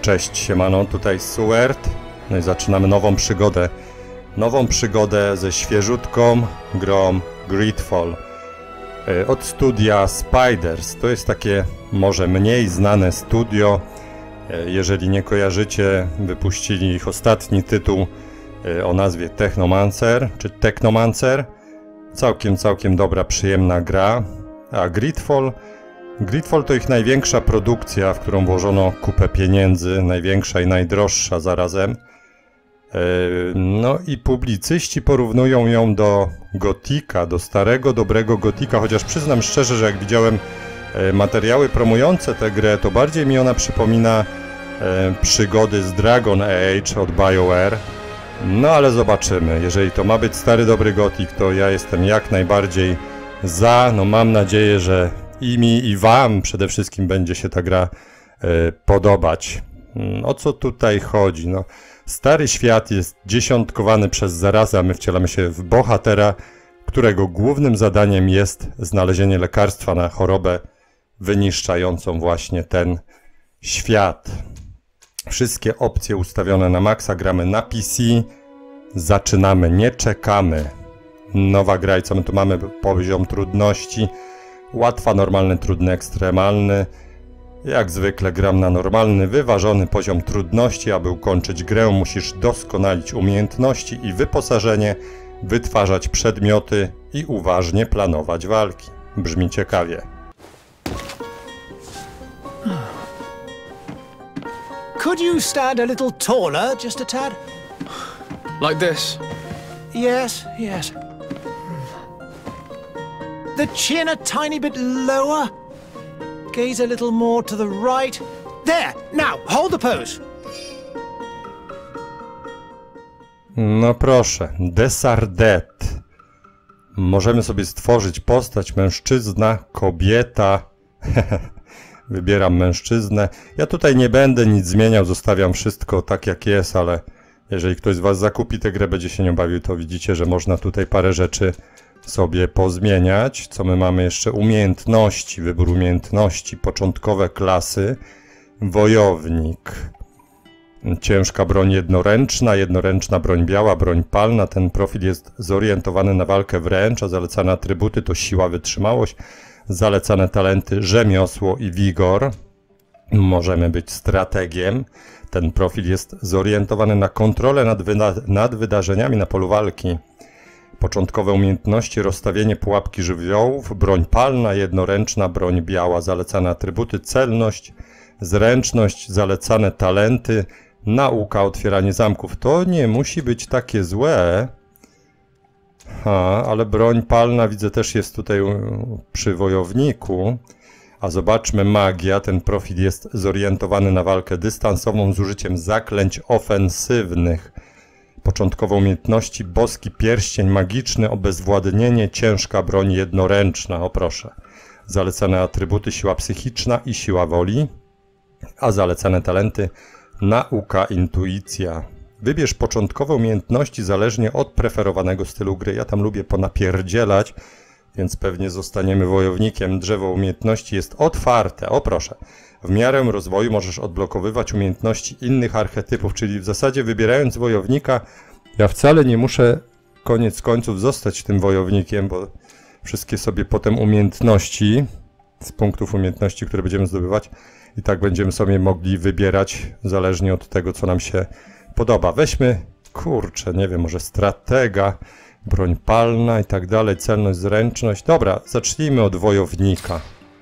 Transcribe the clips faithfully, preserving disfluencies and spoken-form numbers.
Cześć, siemano, tutaj Suert. No i zaczynamy nową przygodę. Nową przygodę ze świeżutką grą Greedfall. Od studia Spiders. To jest takie może mniej znane studio. Jeżeli nie kojarzycie, wypuścili ich ostatni tytuł o nazwie Technomancer, czy Technomancer. Całkiem, całkiem dobra, przyjemna gra. A Greedfall... Greedfall to ich największa produkcja, w którą włożono kupę pieniędzy, największa i najdroższa zarazem. No i publicyści porównują ją do Gotika, do starego, dobrego Gotika, chociaż przyznam szczerze, że jak widziałem materiały promujące tę grę, to bardziej mi ona przypomina przygody z Dragon Age od BioWare. No ale zobaczymy, jeżeli to ma być stary, dobry Gotik, to ja jestem jak najbardziej za. No mam nadzieję, że i mi, i wam przede wszystkim będzie się ta gra y, podobać. O co tutaj chodzi? No, stary świat jest dziesiątkowany przez zarazę, a my wcielamy się w bohatera, którego głównym zadaniem jest znalezienie lekarstwa na chorobę wyniszczającą właśnie ten świat. Wszystkie opcje ustawione na maksa, gramy na P C. Zaczynamy, nie czekamy. Nowa gra i co my tu mamy? Poziom trudności. Łatwa, normalny, trudny, ekstremalny. Jak zwykle gram na normalny, wyważony poziom trudności. Aby ukończyć grę, musisz doskonalić umiejętności i wyposażenie, wytwarzać przedmioty i uważnie planować walki. Brzmi ciekawie. Could you stand a little taller, just a tad? Like this? Yes, yes. The chin a tiny bit lower. Gaze a little more to the right. There! Now, hold the pose. No proszę, Desardet. Możemy sobie stworzyć postać mężczyzna, kobieta. Wybieram mężczyznę. Ja tutaj nie będę nic zmieniał, zostawiam wszystko tak jak jest, ale jeżeli ktoś z was zakupi tę grę, będzie się nią bawił, to widzicie, że można tutaj parę rzeczy sobie pozmieniać. Co my mamy jeszcze? Umiejętności, wybór umiejętności, początkowe klasy, wojownik, ciężka broń jednoręczna, jednoręczna broń biała, broń palna. Ten profil jest zorientowany na walkę wręcz, a zalecane atrybuty to siła, wytrzymałość, zalecane talenty rzemiosło i wigor. Możemy być strategiem. Ten profil jest zorientowany na kontrolę nad, wyda nad wydarzeniami na polu walki. Początkowe umiejętności, rozstawienie pułapki żywiołów, broń palna, jednoręczna, broń biała, zalecane atrybuty, celność, zręczność, zalecane talenty, nauka, otwieranie zamków. To nie musi być takie złe. Ha, ale broń palna widzę też jest tutaj przy wojowniku. A zobaczmy magia, ten profil jest zorientowany na walkę dystansową z użyciem zaklęć ofensywnych. Początkowe umiejętności, boski pierścień magiczny, obezwładnienie, ciężka broń jednoręczna, o proszę. Zalecane atrybuty, siła psychiczna i siła woli, a zalecane talenty, nauka, intuicja. Wybierz początkowe umiejętności zależnie od preferowanego stylu gry. Ja tam lubię ponapierdzielać, więc pewnie zostaniemy wojownikiem. Drzewo umiejętności jest otwarte, o proszę. W miarę rozwoju możesz odblokowywać umiejętności innych archetypów, czyli w zasadzie wybierając wojownika, ja wcale nie muszę koniec końców zostać tym wojownikiem, bo wszystkie sobie potem umiejętności, z punktów umiejętności, które będziemy zdobywać, i tak będziemy sobie mogli wybierać zależnie od tego, co nam się podoba. Weźmy, kurczę, nie wiem, może stratega, broń palna i tak dalej, celność, zręczność. Dobra, zacznijmy od wojownika.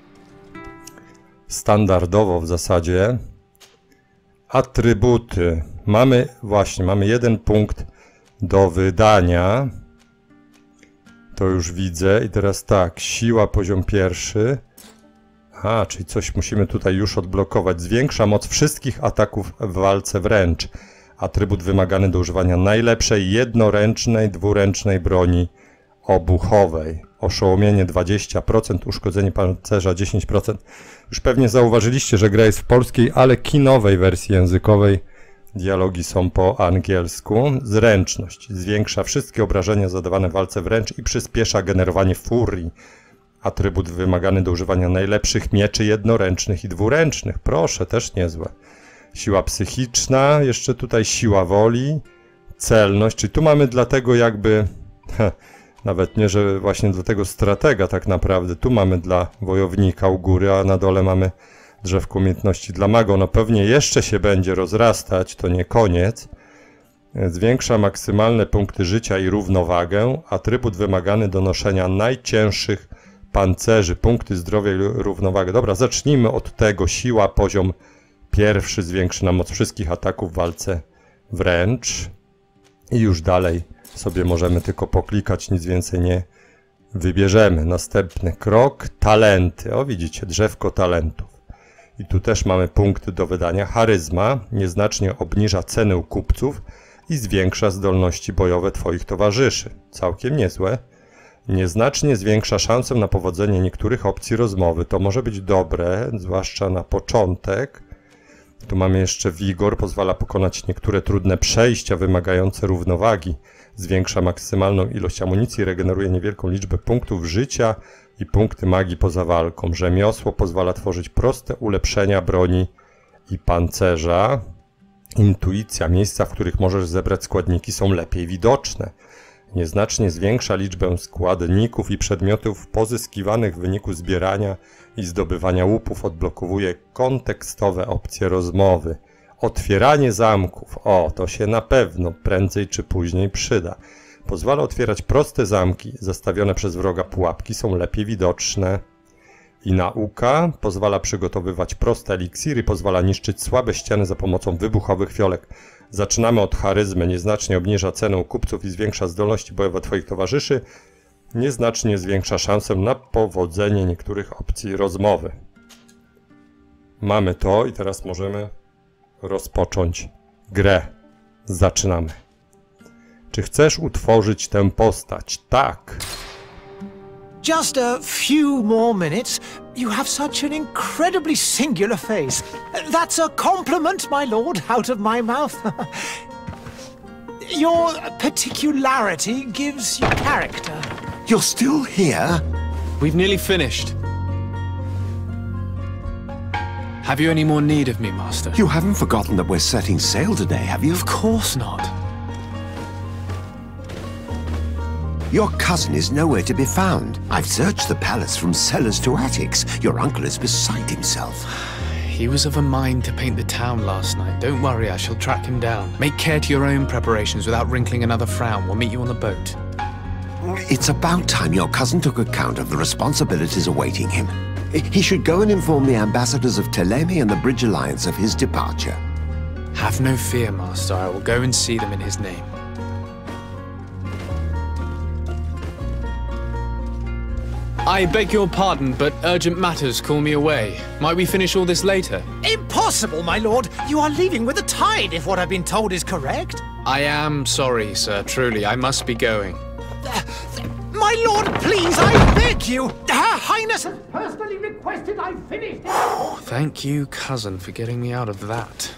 Standardowo w zasadzie. Atrybuty. Mamy, właśnie, mamy jeden punkt do wydania. To już widzę. I teraz tak, siła poziom pierwszy. A, czyli coś musimy tutaj już odblokować. Zwiększa moc wszystkich ataków w walce wręcz. Atrybut wymagany do używania najlepszej jednoręcznej, dwuręcznej broni obuchowej. Oszołomienie dwadzieścia procent, uszkodzenie pancerza dziesięć procent. Już pewnie zauważyliście, że gra jest w polskiej, ale kinowej wersji językowej. Dialogi są po angielsku. Zręczność. Zwiększa wszystkie obrażenia zadawane w walce wręcz i przyspiesza generowanie furii. Atrybut wymagany do używania najlepszych mieczy jednoręcznych i dwuręcznych. Proszę, też niezłe. Siła psychiczna, jeszcze tutaj siła woli, celność, czyli tu mamy dlatego jakby, heh, nawet nie, że właśnie dla tego stratega tak naprawdę, tu mamy dla wojownika u góry, a na dole mamy drzewko umiejętności dla maga. Ono pewnie jeszcze się będzie rozrastać, to nie koniec. Zwiększa maksymalne punkty życia i równowagę, atrybut wymagany do noszenia najcięższych pancerzy, punkty zdrowia i równowagę. Dobra, zacznijmy od tego, siła, poziom pierwszy zwiększy nam moc wszystkich ataków w walce wręcz i już dalej sobie możemy tylko poklikać, nic więcej nie wybierzemy. Następny krok, talenty. O, widzicie, drzewko talentów. I tu też mamy punkty do wydania. Charyzma nieznacznie obniża ceny u kupców i zwiększa zdolności bojowe twoich towarzyszy. Całkiem niezłe. Nieznacznie zwiększa szansę na powodzenie niektórych opcji rozmowy. To może być dobre, zwłaszcza na początek. Tu mamy jeszcze wigor, pozwala pokonać niektóre trudne przejścia wymagające równowagi. Zwiększa maksymalną ilość amunicji, regeneruje niewielką liczbę punktów życia i punkty magii poza walką. Rzemiosło pozwala tworzyć proste ulepszenia broni i pancerza. Intuicja, miejsca, w których możesz zebrać składniki, są lepiej widoczne. Nieznacznie zwiększa liczbę składników i przedmiotów pozyskiwanych w wyniku zbierania i zdobywania łupów. Odblokowuje kontekstowe opcje rozmowy. Otwieranie zamków. O, to się na pewno prędzej czy później przyda. Pozwala otwierać proste zamki. Zastawione przez wroga pułapki są lepiej widoczne. I nauka pozwala przygotowywać proste eliksiry, pozwala niszczyć słabe ściany za pomocą wybuchowych fiolek. Zaczynamy od charyzmy. Nieznacznie obniża cenę kupców i zwiększa zdolności bojowe twoich towarzyszy. Nieznacznie zwiększa szansę na powodzenie niektórych opcji rozmowy. Mamy to i teraz możemy rozpocząć grę. Zaczynamy. Czy chcesz utworzyć tę postać? Tak. Just a few more minutes. You have such an incredibly singular face. That's a compliment, my lord, out of my mouth. Your particularity gives you character. You're still here? We've nearly finished. Have you any more need of me, Master? You haven't forgotten that we're setting sail today, have you? Of course not. Your cousin is nowhere to be found. I've searched the palace from cellars to attics. Your uncle is beside himself. He was of a mind to paint the town last night. Don't worry, I shall track him down. Make care to your own preparations without wrinkling another frown. We'll meet you on the boat. It's about time your cousin took account of the responsibilities awaiting him. He should go and inform the ambassadors of Teleme and the Bridge Alliance of his departure. Have no fear, Master. I will go and see them in his name. I beg your pardon, but urgent matters call me away. Might we finish all this later? Impossible, my lord. You are leaving with the tide, if what I've been told is correct. I am sorry, sir. Truly, I must be going. Uh, my lord, please, I beg you. Her Highness has personally requested I finish this. Thank you, cousin, for getting me out of that.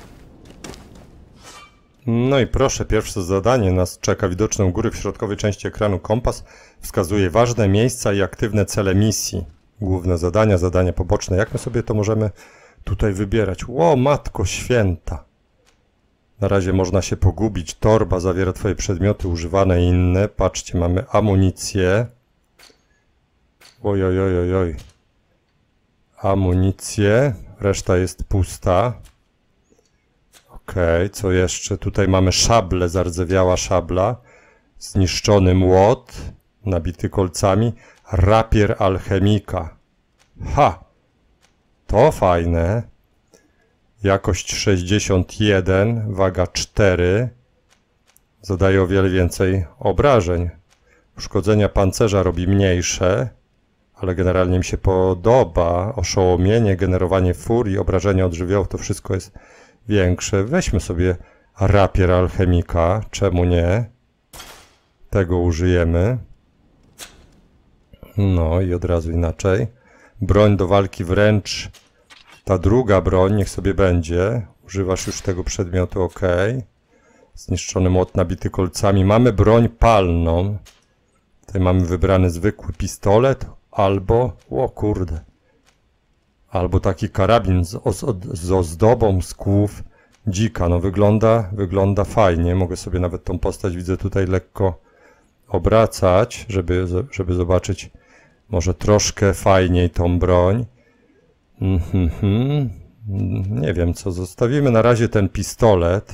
No i proszę, pierwsze zadanie nas czeka. Widoczny u góry w środkowej części ekranu kompas wskazuje ważne miejsca i aktywne cele misji. Główne zadania, zadania poboczne. Jak my sobie to możemy tutaj wybierać? Ło, matko święta. Na razie można się pogubić. Torba zawiera twoje przedmioty używane i inne. Patrzcie, mamy amunicję. Oj, oj, oj, oj, oj. Amunicję. Reszta jest pusta. Okej, okay, co jeszcze? Tutaj mamy szablę, zardzewiała szabla. Zniszczony młot, nabity kolcami. Rapier alchemika. Ha! To fajne. Jakość sześćdziesiąt jeden, waga cztery. Zadaje o wiele więcej obrażeń. Uszkodzenia pancerza robi mniejsze, ale generalnie mi się podoba. Oszołomienie, generowanie furii, obrażenia od żywiołów, to wszystko jest większe. Weźmy sobie rapier alchemika. Czemu nie? Tego użyjemy. No i od razu inaczej. Broń do walki wręcz. Ta druga broń niech sobie będzie. Używasz już tego przedmiotu, ok. Zniszczony młot nabity kolcami. Mamy broń palną. Tutaj mamy wybrany zwykły pistolet albo... O kurde. albo taki karabin z, z ozdobą z kłów dzika. No wygląda, wygląda fajnie. Mogę sobie nawet tą postać, widzę, tutaj lekko obracać, żeby, żeby zobaczyć może troszkę fajniej tą broń. Mm-hmm. Nie wiem co, zostawimy na razie ten pistolet.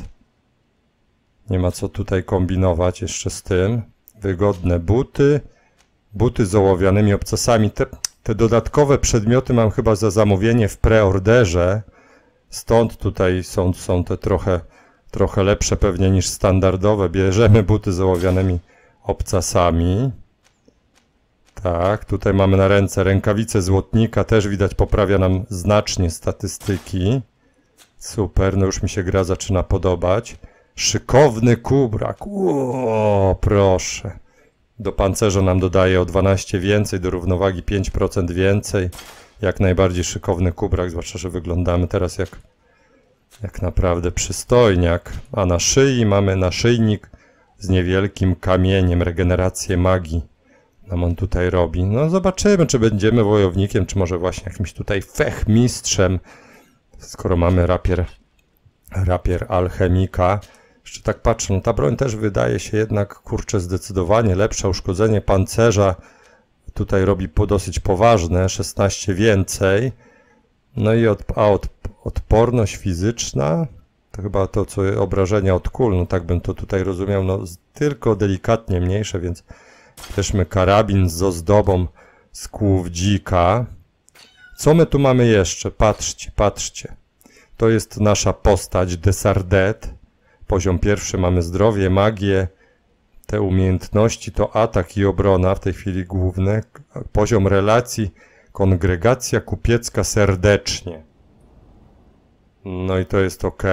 Nie ma co tutaj kombinować jeszcze z tym. Wygodne buty. Buty z ołowianymi obcasami. Te, te dodatkowe przedmioty mam chyba za zamówienie w preorderze. Stąd tutaj są, są te trochę, trochę lepsze pewnie niż standardowe. Bierzemy buty z ołowianymi obcasami. Tak, tutaj mamy na ręce rękawice złotnika. Też widać, poprawia nam znacznie statystyki. Super, no już mi się gra zaczyna podobać. Szykowny kubrak. O, proszę. Do pancerza nam dodaje o dwanaście więcej, do równowagi pięć procent więcej. Jak najbardziej szykowny kubrak, zwłaszcza że wyglądamy teraz jak, jak naprawdę przystojniak. A na szyi mamy naszyjnik z niewielkim kamieniem, regenerację magii nam on tutaj robi. No zobaczymy, czy będziemy wojownikiem, czy może właśnie jakimś tutaj fechmistrzem, skoro mamy rapier, rapier alchemika. Jeszcze tak patrzę, no ta broń też wydaje się jednak, kurczę, zdecydowanie lepsza. Uszkodzenie pancerza tutaj robi po dosyć poważne, szesnaście więcej. No i od, a od, odporność fizyczna, to chyba to, co obrażenia od kul, no tak bym to tutaj rozumiał, no tylko delikatnie mniejsze, więc weźmy karabin z ozdobą z kłów dzika. Co my tu mamy jeszcze? Patrzcie, patrzcie. To jest nasza postać, Desardet. Poziom pierwszy mamy zdrowie, magię. Te umiejętności to atak i obrona, w tej chwili główne. Poziom relacji, kongregacja kupiecka serdecznie. No i to jest ok.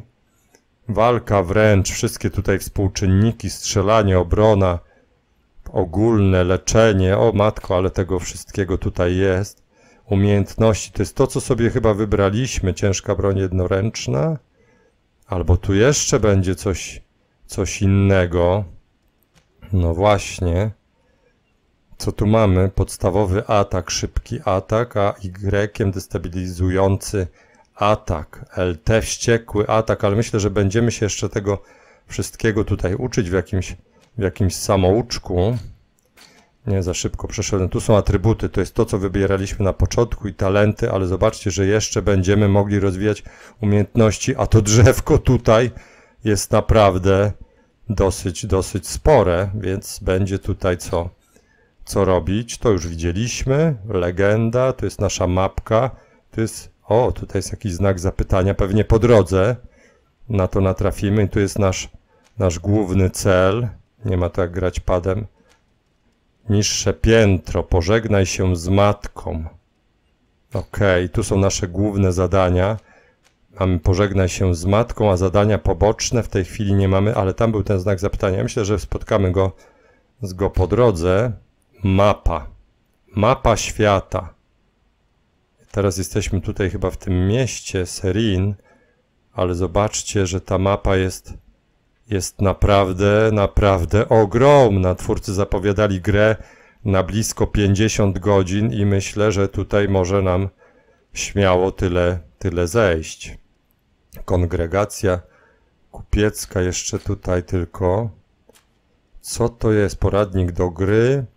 Walka wręcz, wszystkie tutaj współczynniki, strzelanie, obrona, ogólne leczenie. O matko, ale tego wszystkiego tutaj jest. Umiejętności, to jest to, co sobie chyba wybraliśmy. Ciężka broń jednoręczna. Albo tu jeszcze będzie coś, coś innego. No właśnie. Co tu mamy? Podstawowy atak, szybki atak, a Y destabilizujący atak. L T wściekły atak, ale myślę, że będziemy się jeszcze tego wszystkiego tutaj uczyć w jakimś, w jakimś samouczku. Nie, za szybko przeszedłem. Tu są atrybuty, to jest to, co wybieraliśmy na początku i talenty, ale zobaczcie, że jeszcze będziemy mogli rozwijać umiejętności, a to drzewko tutaj jest naprawdę dosyć, dosyć spore, więc będzie tutaj co, co robić. To już widzieliśmy. Legenda, to jest nasza mapka. Tu jest, o, tutaj jest jakiś znak zapytania, pewnie po drodze na to natrafimy. I tu jest nasz, nasz główny cel. Nie ma to jak grać padem. Niższe piętro, pożegnaj się z matką. Ok, tu są nasze główne zadania. Mamy pożegnaj się z matką, a zadania poboczne w tej chwili nie mamy, ale tam był ten znak zapytania. Myślę, że spotkamy go, z go po drodze. Mapa. Mapa świata. Teraz jesteśmy tutaj chyba w tym mieście Serin, ale zobaczcie, że ta mapa jest... Jest naprawdę, naprawdę ogromna. Twórcy zapowiadali grę na blisko pięćdziesiąt godzin i myślę, że tutaj może nam śmiało tyle, tyle zejść. Kongregacja kupiecka jeszcze tutaj tylko. Co to jest? Poradnik do gry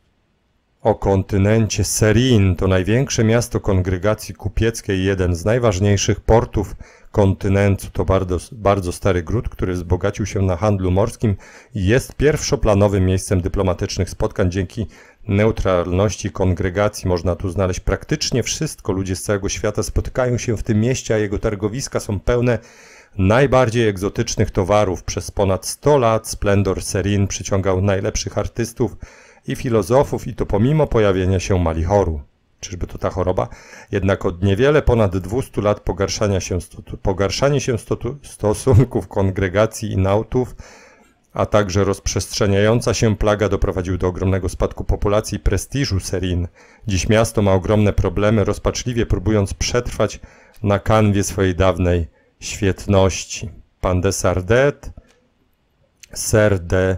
o kontynencie Serin. To największe miasto kongregacji kupieckiej, jeden z najważniejszych portów kontynentu. To bardzo, bardzo stary gród, który wzbogacił się na handlu morskim i jest pierwszoplanowym miejscem dyplomatycznych spotkań. Dzięki neutralności kongregacji można tu znaleźć praktycznie wszystko. Ludzie z całego świata spotykają się w tym mieście, a jego targowiska są pełne najbardziej egzotycznych towarów. Przez ponad sto lat splendor Serin przyciągał najlepszych artystów i filozofów, i to pomimo pojawienia się Malichoru. Czyżby to ta choroba? Jednak od niewiele ponad dwustu lat pogarszania się, pogarszanie się stosunków kongregacji i nautów, a także rozprzestrzeniająca się plaga doprowadziły do ogromnego spadku populacji i prestiżu Serin. Dziś miasto ma ogromne problemy, rozpaczliwie próbując przetrwać na kanwie swojej dawnej świetności. Pan Desardet, Ser de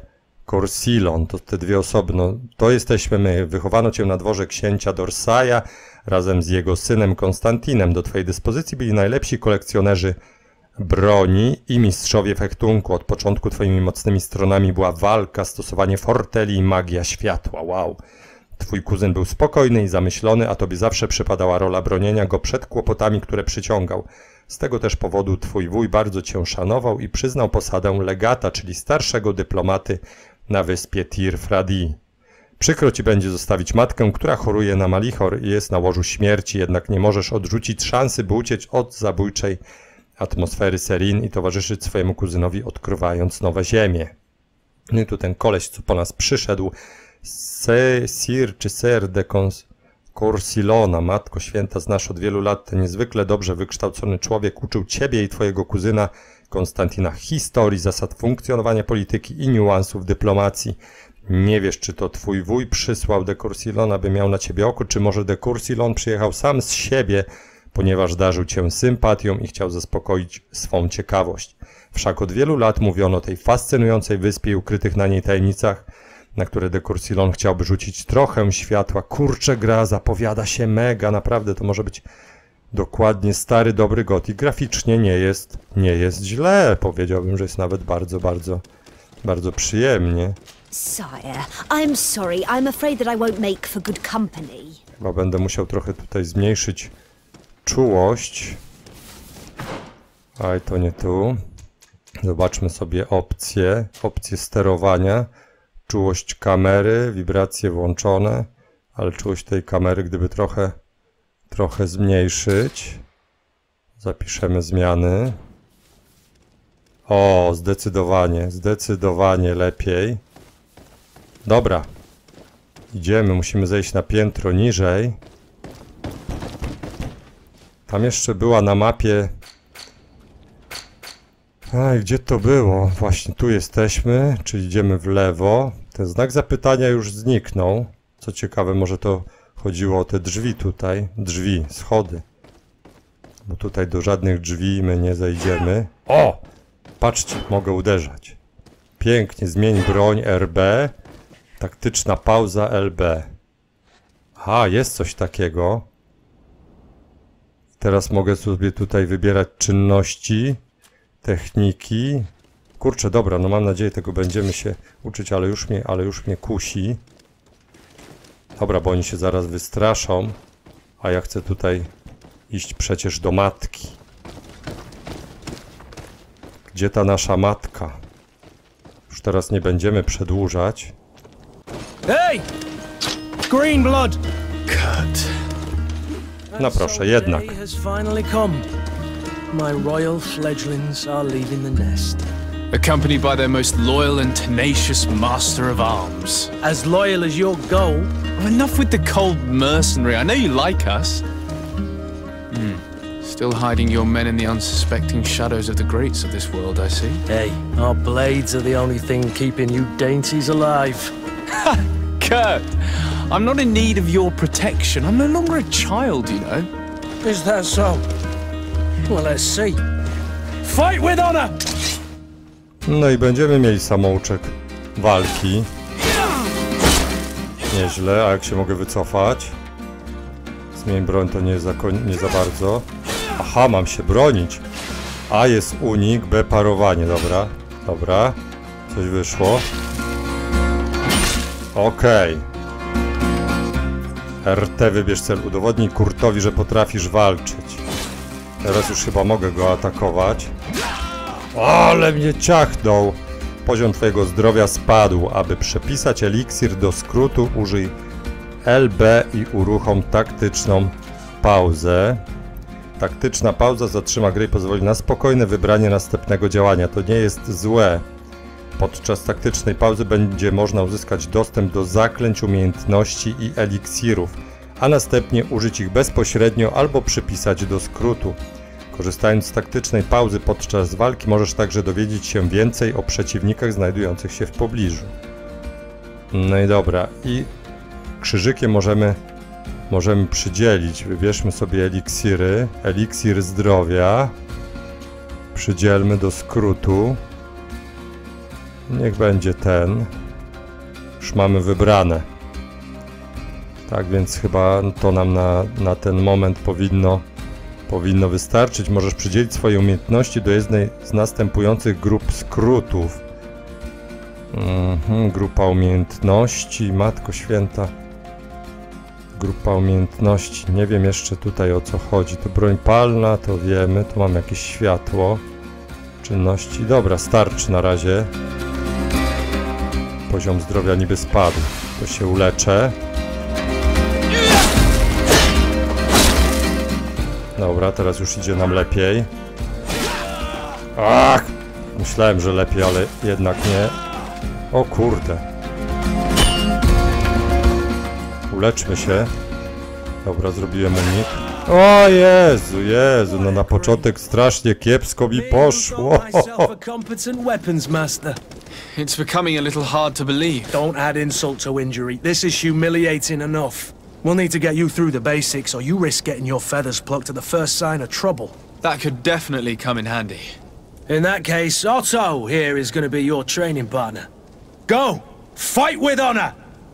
Corcillon, to te dwie osoby, no to jesteśmy my. Wychowano cię na dworze księcia Dorsaja razem z jego synem Konstantinem. Do twojej dyspozycji byli najlepsi kolekcjonerzy broni i mistrzowie fechtunku. Od początku twoimi mocnymi stronami była walka, stosowanie forteli i magia światła. Wow. Twój kuzyn był spokojny i zamyślony, a tobie zawsze przypadała rola bronienia go przed kłopotami, które przyciągał. Z tego też powodu twój wuj bardzo cię szanował i przyznał posadę legata, czyli starszego dyplomaty na wyspie Tir Fradi. Przykro ci będzie zostawić matkę, która choruje na malichor i jest na łożu śmierci, jednak nie możesz odrzucić szansy, by uciec od zabójczej atmosfery Serin i towarzyszyć swojemu kuzynowi, odkrywając nowe ziemie. No i tu ten koleś, co po nas przyszedł, Se, Sir czy Ser de Corcillona, Matko Święta, znasz od wielu lat ten niezwykle dobrze wykształcony człowiek, uczył ciebie i twojego kuzyna Konstantina historii, zasad funkcjonowania polityki i niuansów dyplomacji. Nie wiesz, czy to twój wuj przysłał de Corcillona, by miał na ciebie oko, czy może de Corcillon przyjechał sam z siebie, ponieważ darzył cię sympatią i chciał zaspokoić swą ciekawość. Wszak od wielu lat mówiono o tej fascynującej wyspie i ukrytych na niej tajemnicach, na które de Corcillon chciałby rzucić trochę światła. Kurczę, gra zapowiada się mega, naprawdę to może być dokładnie stary, dobry Gothic. Graficznie nie jest, nie jest źle, powiedziałbym, że jest nawet bardzo, bardzo, bardzo przyjemnie. Sire, I'm sorry, I'm afraid that I won't make for good company. Chyba będę musiał trochę tutaj zmniejszyć czułość. Aj, to nie tu. Zobaczmy sobie opcje, opcje sterowania. Czułość kamery, wibracje włączone, ale czułość tej kamery, gdyby trochę, trochę zmniejszyć. Zapiszemy zmiany. O, zdecydowanie, zdecydowanie lepiej. Dobra. Idziemy, musimy zejść na piętro niżej. Tam jeszcze była na mapie... Aj, gdzie to było? Właśnie tu jesteśmy, czyli idziemy w lewo. Ten znak zapytania już zniknął. Co ciekawe, może to chodziło o te drzwi tutaj. Drzwi, schody. Bo tutaj do żadnych drzwi my nie zejdziemy. O! Patrzcie, mogę uderzać. Pięknie, zmień broń R B. Taktyczna pauza L B. Aha, jest coś takiego. Teraz mogę sobie tutaj wybierać czynności. Techniki. Kurczę, dobra, no mam nadzieję, tego będziemy się uczyć, ale już mnie, ale już mnie kusi. Dobra, bo oni się zaraz wystraszą, a ja chcę tutaj iść przecież do matki. Gdzie ta nasza matka? Już teraz nie będziemy przedłużać. Hey! Green blood! Kurt. No proszę, jednak. My royal fledglings are leaving the nest. Accompanied by their most loyal and tenacious master of arms. As loyal as your goal. Oh, enough with the cold mercenary. I know you like us. Hmm. Still hiding your men in the unsuspecting shadows of the greats of this world, I see. Hey, our blades are the only thing keeping you dainties alive. Ha! Kurt! I'm not in need of your protection. I'm no longer a child, you know. Is that so? Well, let's see. Fight with honor! No i będziemy mieli samouczek walki. Nieźle, a jak się mogę wycofać? Zmień broń, to nie za, nie za bardzo. Aha, mam się bronić. A jest unik, B parowanie, dobra. Dobra, coś wyszło. Okej. Okay. R T wybierz cel, udowodnij Kurtowi, że potrafisz walczyć. Teraz już chyba mogę go atakować. Ale mnie ciachnął! Poziom twojego zdrowia spadł. Aby przepisać eliksir do skrótu, użyj L B i uruchom taktyczną pauzę. Taktyczna pauza zatrzyma grę i pozwoli na spokojne wybranie następnego działania. To nie jest złe. Podczas taktycznej pauzy będzie można uzyskać dostęp do zaklęć, umiejętności i eliksirów, a następnie użyć ich bezpośrednio albo przypisać do skrótu. Korzystając z taktycznej pauzy podczas walki możesz także dowiedzieć się więcej o przeciwnikach znajdujących się w pobliżu. No i dobra, i krzyżykiem możemy, możemy przydzielić. Wybierzmy sobie eliksiry. Eliksir zdrowia. Przydzielmy do skrótu. Niech będzie ten. Już mamy wybrane. Tak więc chyba to nam na, na ten moment powinno, powinno wystarczyć. Możesz przydzielić swoje umiejętności do jednej z następujących grup skrótów. Mhm, grupa umiejętności, Matko Święta. Grupa umiejętności, nie wiem jeszcze tutaj o co chodzi. To broń palna, to wiemy, tu mam jakieś światło. Czynności, dobra, starczy na razie. Poziom zdrowia niby spadł, to się uleczę. Dobra, teraz już idzie nam lepiej. Ach! Myślałem, że lepiej, ale jednak nie. O kurde. Uleczmy się. Dobra, zrobiłem unik. O Jezu, Jezu, no na początek strasznie kiepsko mi poszło. It's becoming a little hard to believe. Don't add insult to injury. This is humiliating enough. We'll need to get you through the basics, or you risk getting your feathers plucked at the first sign of trouble. That could definitely come in handy. In that case, Otto here is going to be your training partner. Go! Fight with honor!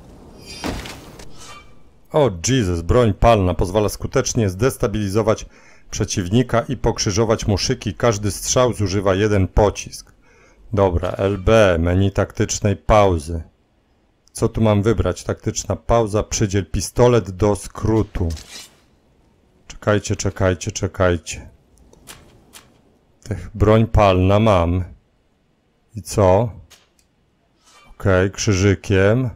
O Jesus, broń palna pozwala skutecznie zdestabilizować przeciwnika i pokrzyżować mu szyki. Każdy strzał zużywa jeden pocisk. Dobra, L B, menu taktycznej pauzy. Co tu mam wybrać? Taktyczna pauza, przydziel pistolet do skrótu. Czekajcie, czekajcie, czekajcie. Tych broń palna mam. I co? Okej, okay, krzyżykiem.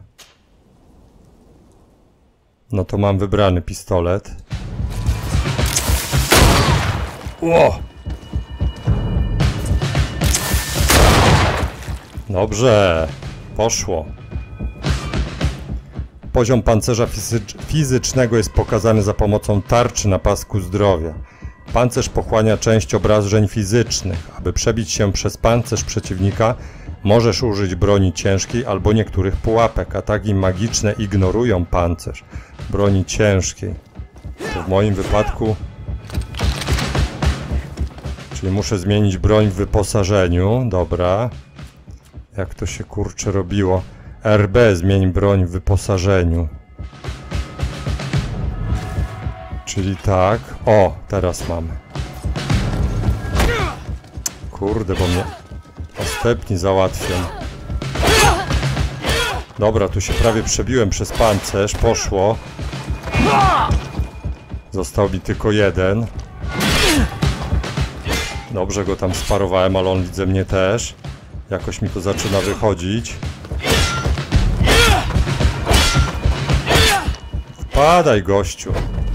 No to mam wybrany pistolet. Ło! Dobrze, poszło. Poziom pancerza fizycz fizycznego jest pokazany za pomocą tarczy na pasku zdrowia. Pancerz pochłania część obrażeń fizycznych. Aby przebić się przez pancerz przeciwnika, możesz użyć broni ciężkiej albo niektórych pułapek. Ataki magiczne ignorują pancerz broni ciężkiej. To w moim wypadku... Czyli muszę zmienić broń w wyposażeniu. Dobra. Jak to się kurczę robiło? R B zmień broń w wyposażeniu. Czyli tak. O, teraz mamy. Kurde, bo mnie następni załatwią. Dobra, tu się prawie przebiłem przez pancerz. Poszło. Został mi tylko jeden. Dobrze go tam sparowałem, ale on widzę mnie też. Jakoś mi to zaczyna wychodzić. Wpadaj, gościu.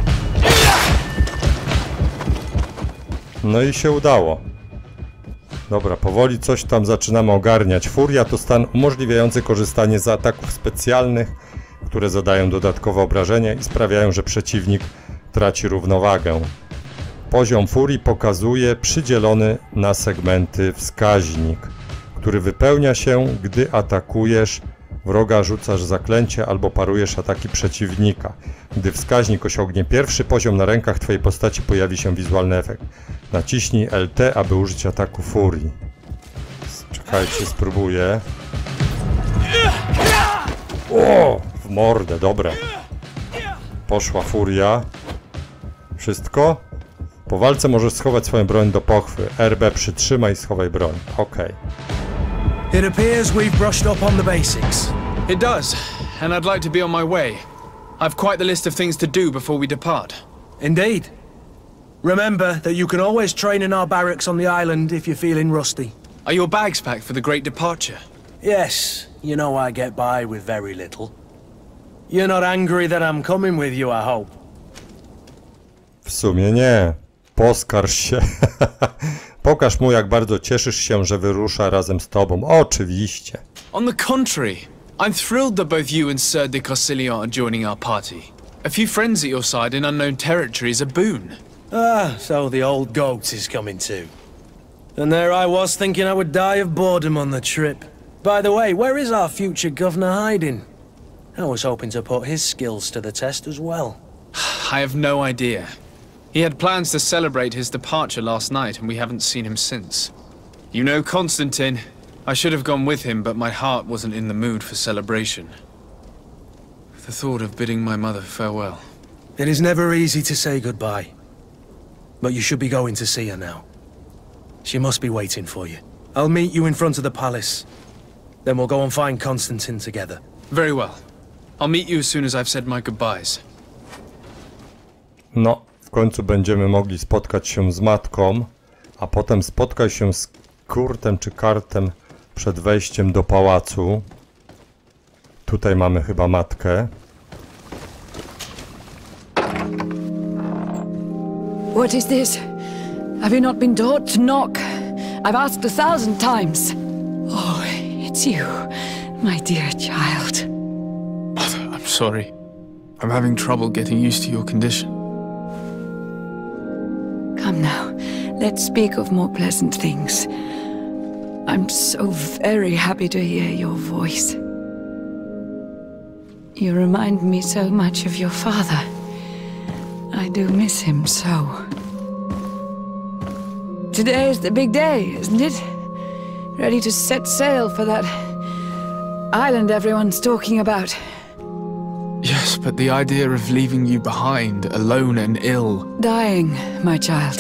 No i się udało. Dobra, powoli coś tam zaczynamy ogarniać. Furia to stan umożliwiający korzystanie z ataków specjalnych, które zadają dodatkowe obrażenia i sprawiają, że przeciwnik traci równowagę. Poziom furii pokazuje przydzielony na segmenty wskaźnik, który wypełnia się, gdy atakujesz wroga, rzucasz zaklęcie albo parujesz ataki przeciwnika. Gdy wskaźnik osiągnie pierwszy poziom, na rękach twojej postaci pojawi się wizualny efekt. Naciśnij L T, aby użyć ataku furii. Czekajcie, spróbuję. O! W mordę, dobre. Poszła furia. Wszystko? Po walce możesz schować swoją broń do pochwy. R B przytrzymaj i schowaj broń. Okej. It appears we've brushed up on the basics. It does, and I'd like to be on my way. I've quite the list of things to do before we depart. Indeed. Remember that you can always train in our barracks on the island if you're feeling rusty. Are your bags packed for the great departure? Yes, you know I get by with very little. You're not angry that I'm coming with you, I hope. W sumie nie. Poskarż się. Pokaż mu, jak bardzo cieszysz się, że wyrusza razem z tobą. Oczywiście. On the contrary, I'm thrilled that both you and Sir de Corsilion are joining our party. A few friends at your side in unknown territory is a boon. Ah, so the old goat is coming too. And there I was thinking I would die of boredom on the trip. By the way, where is our future governor hiding? I was hoping to put his skills to the test as well. I have no idea. He had plans to celebrate his departure last night, and we haven't seen him since. You know Constantine. I should have gone with him, but my heart wasn't in the mood for celebration. the thought of bidding my mother farewell. It is never easy to say goodbye. But you should be going to see her now. She must be waiting for you. I'll meet you in front of the palace. Then we'll go and find Constantine together. Very well. I'll meet you as soon as I've said my goodbyes. No, w końcu będziemy mogli spotkać się z matką, a potem spotkać się z Kurtem czy Kartem przed wejściem do pałacu. Tutaj mamy chyba matkę. What is this? Have you not been taught to knock? I've asked a thousand times. Oh, it's you, my dear child. Mother, I'm sorry. I'm having trouble getting used to your condition. Come now, let's speak of more pleasant things. I'm so very happy to hear your voice. You remind me so much of your father. I do miss him so. Today is the big day, isn't it? Ready to set sail for that island everyone's talking about. Yes, but the idea of leaving you behind, alone and ill... Dying, my child.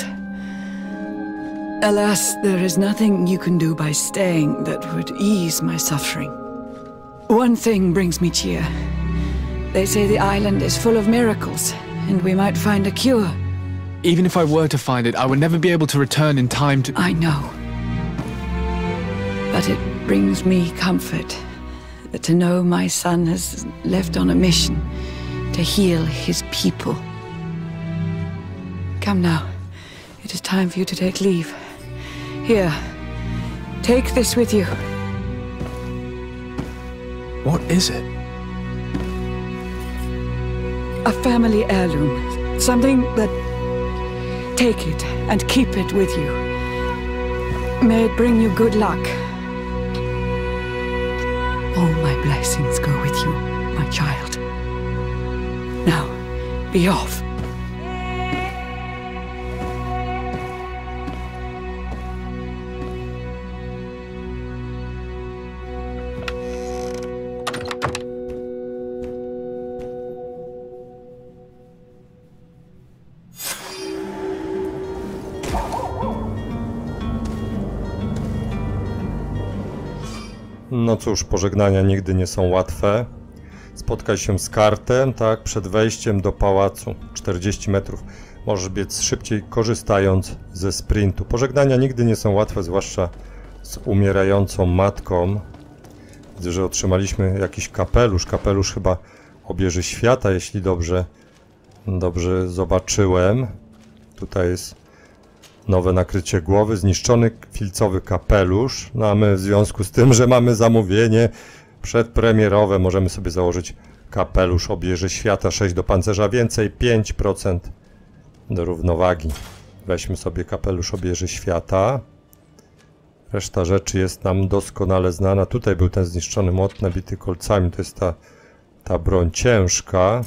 Alas, there is nothing you can do by staying that would ease my suffering. One thing brings me cheer. They say the island is full of miracles, and we might find a cure. Even if I were to find it, I would never be able to return in time to... I know. But it brings me comfort to know my son has left on a mission to heal his people. Come now. It is time for you to take leave. Here, take this with you. What is it? A family heirloom. Something that... Take it and keep it with you. May it bring you good luck. All my blessings go with you, my child. Now, be off. No cóż, pożegnania nigdy nie są łatwe. Spotkaj się z Kartem, tak, przed wejściem do pałacu. czterdzieści metrów. Możesz biec szybciej, korzystając ze sprintu. Pożegnania nigdy nie są łatwe, zwłaszcza z umierającą matką. Widzę, że otrzymaliśmy jakiś kapelusz. Kapelusz chyba obieży świata, jeśli dobrze, dobrze zobaczyłem. Tutaj jest nowe nakrycie głowy, zniszczony filcowy kapelusz. No a my w związku z tym, że mamy zamówienie przedpremierowe, możemy sobie założyć kapelusz obieży świata. sześć do pancerza więcej, pięć procent do równowagi. Weźmy sobie kapelusz obieży świata. Reszta rzeczy jest nam doskonale znana. Tutaj był ten zniszczony młot nabity kolcami. To jest ta, ta broń ciężka.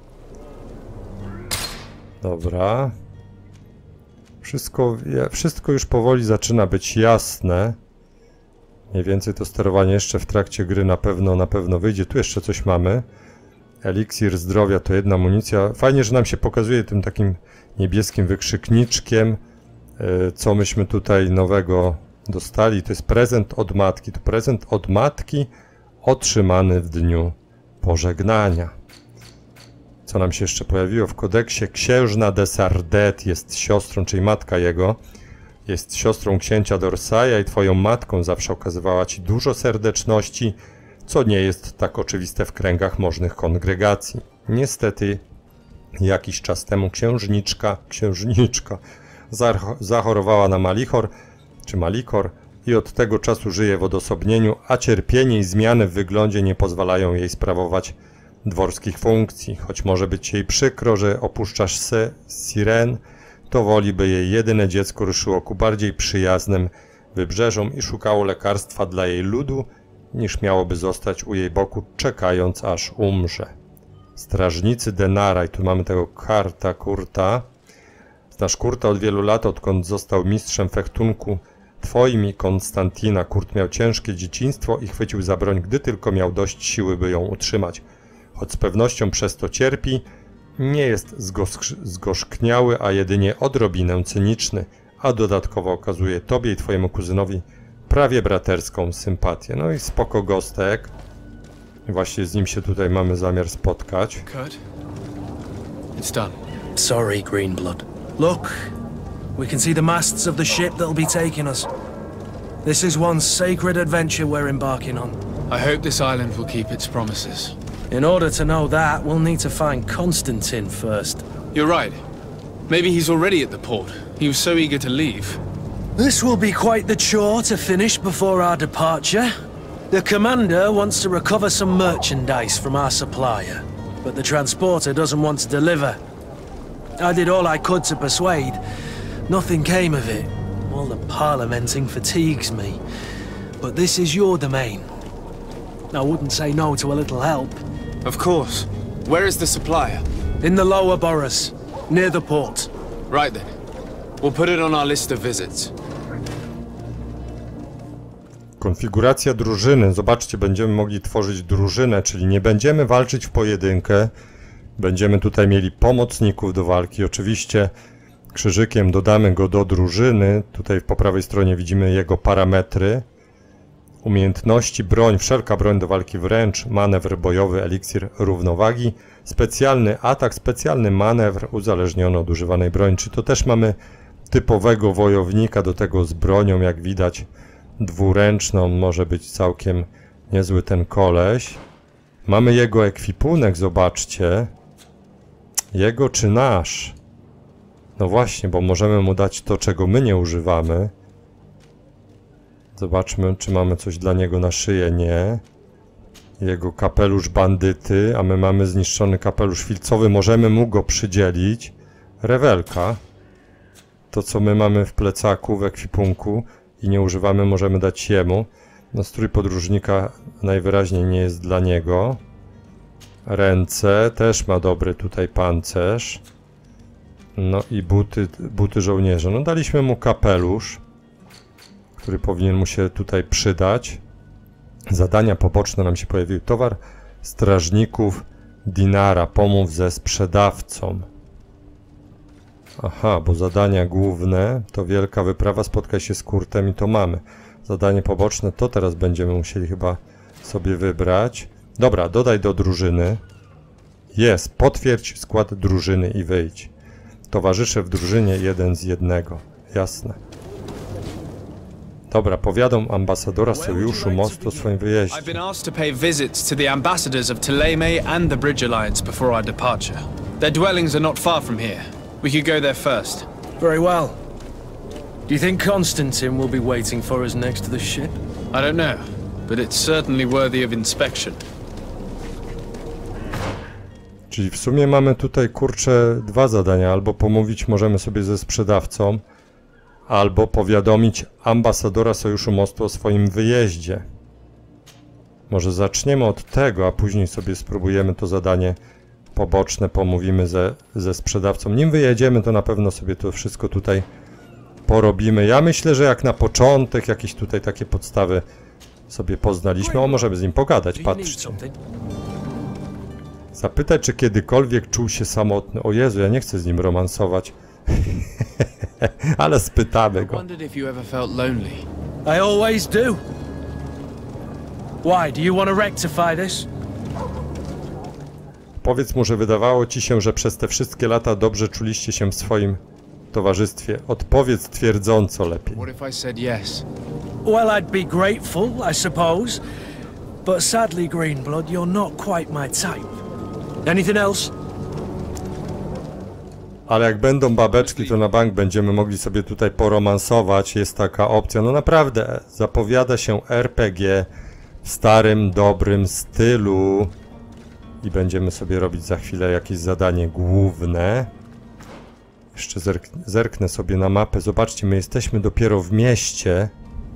Dobra. Wszystko, wszystko już powoli zaczyna być jasne. Mniej więcej to sterowanie jeszcze w trakcie gry na pewno, na pewno wyjdzie. Tu jeszcze coś mamy. Eliksir zdrowia to jedna amunicja. Fajnie, że nam się pokazuje tym takim niebieskim wykrzykniczkiem, co myśmy tutaj nowego dostali. To jest prezent od matki. To prezent od matki otrzymany w dniu pożegnania. Co nam się jeszcze pojawiło w kodeksie? Księżna de Sardet jest siostrą, czyli matka jego. Jest siostrą księcia d'Orsaja i twoją matką zawsze okazywała ci dużo serdeczności, co nie jest tak oczywiste w kręgach możnych kongregacji. Niestety, jakiś czas temu księżniczka, księżniczka zachorowała na malichor, czy malikor, i od tego czasu żyje w odosobnieniu, a cierpienie i zmiany w wyglądzie nie pozwalają jej sprawować dworskich funkcji. Choć może być jej przykro, że opuszczasz se Siren, to woli, by jej jedyne dziecko ruszyło ku bardziej przyjaznym wybrzeżom i szukało lekarstwa dla jej ludu, niż miałoby zostać u jej boku, czekając aż umrze. Strażnicy Denara, i tu mamy tego Karta, Kurta. Znasz Kurta od wielu lat, odkąd został mistrzem fechtunku twoim i Konstantina. Kurt miał ciężkie dzieciństwo i chwycił za broń, gdy tylko miał dość siły, by ją utrzymać. choć z pewnością przez to cierpi, nie jest zgorzk zgorzkniały, a jedynie odrobinę cyniczny, a dodatkowo okazuje tobie i twojemu kuzynowi prawie braterską sympatię. No i spoko gostek. Właśnie z nim się tutaj mamy zamiar spotkać. Kurt, it's done. Sorry, Greenblood. Look, we can see the masts of the ship that'll be taking us. This is one sacred adventure we're embarking on. I hope this island will keep its promises. In order to know that, we'll need to find Constantine first. You're right. Maybe he's already at the port. He was so eager to leave. This will be quite the chore to finish before our departure. The commander wants to recover some merchandise from our supplier, but the transporter doesn't want to deliver. I did all I could to persuade. Nothing came of it. All the parliamenting fatigues me. But this is your domain. I wouldn't say no to a little help. Of course. Where is the supplier? In the lower boroughs, near the port. Right then. We'll put it on our list of visits. Konfiguracja drużyny. Zobaczcie, będziemy mogli tworzyć drużynę, czyli nie będziemy walczyć w pojedynkę. Będziemy tutaj mieli pomocników do walki. Oczywiście krzyżykiem dodamy go do drużyny. Tutaj po prawej stronie widzimy jego parametry. Umiejętności, broń, wszelka broń do walki wręcz, manewr bojowy, eliksir równowagi, specjalny atak, specjalny manewr uzależniony od używanej broni. Czy to też mamy typowego wojownika do tego z bronią, jak widać dwuręczną, może być całkiem niezły ten koleś. Mamy jego ekwipunek, zobaczcie. Jego czy nasz? No właśnie, bo możemy mu dać to, czego my nie używamy. Zobaczmy, czy mamy coś dla niego na szyję. Nie. Jego kapelusz bandyty, a my mamy zniszczony kapelusz filcowy. Możemy mu go przydzielić. Rewelka. To, co my mamy w plecaku, w ekwipunku i nie używamy, możemy dać jemu. No, strój podróżnika najwyraźniej nie jest dla niego. Ręce, też ma dobry tutaj pancerz. No i buty, buty żołnierza. No, daliśmy mu kapelusz, który powinien mu się tutaj przydać. Zadania poboczne nam się pojawiły. Towar strażników Dinara. Pomów ze sprzedawcą. Aha, bo zadania główne to wielka wyprawa, spotkaj się z Kurtem i to mamy. Zadanie poboczne to teraz będziemy musieli chyba sobie wybrać. Dobra, dodaj do drużyny. Jest, potwierdź skład drużyny i wyjdź. Towarzysze w drużynie jeden z jednego. Jasne. Dobra, powiadom ambasadora Sojuszu Mostu o swoim wyjeździe. I've been asked to pay visits to the ambassadors of Thélème and the Bridge Alliance before our departure. Their dwellings are not far from here. We could go there first. Very well. Do you think Constantine will be waiting for us next to the ship? I don't know, but it's certainly worthy of inspection. Czyli w sumie mamy tutaj, kurczę, dwa zadania. Albo pomówić możemy sobie ze sprzedawcą, albo powiadomić ambasadora Sojuszu Mostu o swoim wyjeździe. Może zaczniemy od tego, a później sobie spróbujemy to zadanie poboczne, pomówimy ze, ze sprzedawcą. Nim wyjedziemy, to na pewno sobie to wszystko tutaj porobimy. Ja myślę, że jak na początek jakieś tutaj takie podstawy sobie poznaliśmy. O, możemy z nim pogadać, patrzcie. Zapytać, czy kiedykolwiek czuł się samotny. O Jezu, ja nie chcę z nim romansować. Ale spytamy go. I always do. Why, do you want to rectify this? Powiedz mu, że wydawało ci się, że przez te wszystkie lata dobrze czuliście się w swoim towarzystwie. Odpowiedz twierdząco lepiej. What if I said yes? Well, I'd be grateful, I suppose. But sadly, Greenblood, you're not quite my type. Anything else? Ale jak będą babeczki, to na bank będziemy mogli sobie tutaj poromansować. Jest taka opcja. No naprawdę, zapowiada się R P G w starym, dobrym stylu. I będziemy sobie robić za chwilę jakieś zadanie główne. Jeszcze zerk zerknę sobie na mapę. Zobaczcie, my jesteśmy dopiero w mieście.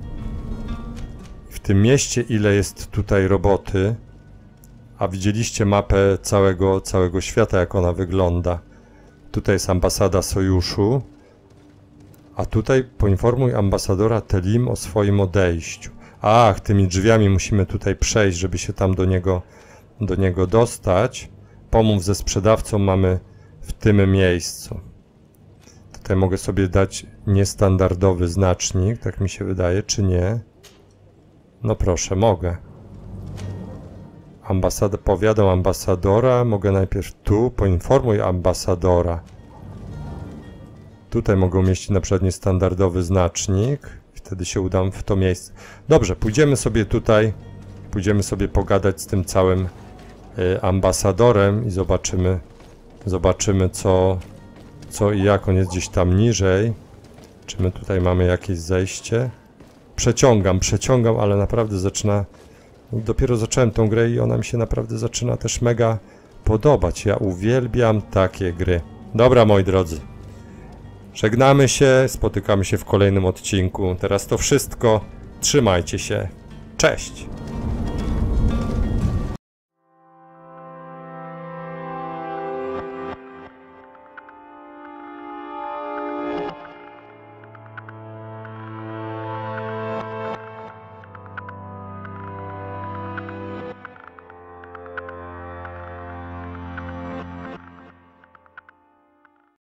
W tym mieście ile jest tutaj roboty. A widzieliście mapę całego, całego świata, jak ona wygląda. Tutaj jest ambasada Sojuszu. A tutaj poinformuj ambasadora Thélème o swoim odejściu. Ach, tymi drzwiami musimy tutaj przejść, żeby się tam do niego do niego dostać. Pomów ze sprzedawcą mamy w tym miejscu. Tutaj mogę sobie dać niestandardowy znacznik, tak mi się wydaje, czy nie? No proszę, mogę. Ambasada, powiadam ambasadora, mogę najpierw tu, poinformuj ambasadora. Tutaj mogę umieścić na przykład niestandardowy znacznik. Wtedy się udam w to miejsce. Dobrze, pójdziemy sobie tutaj, pójdziemy sobie pogadać z tym całym y, ambasadorem i zobaczymy, zobaczymy co, co i jak. On jest gdzieś tam niżej. Czy my tutaj mamy jakieś zejście? Przeciągam, przeciągam, ale naprawdę zaczyna... Dopiero zacząłem tą grę i ona mi się naprawdę zaczyna też mega podobać. Ja uwielbiam takie gry. Dobra, moi drodzy. Żegnamy się, spotykamy się w kolejnym odcinku. Teraz to wszystko. Trzymajcie się. Cześć!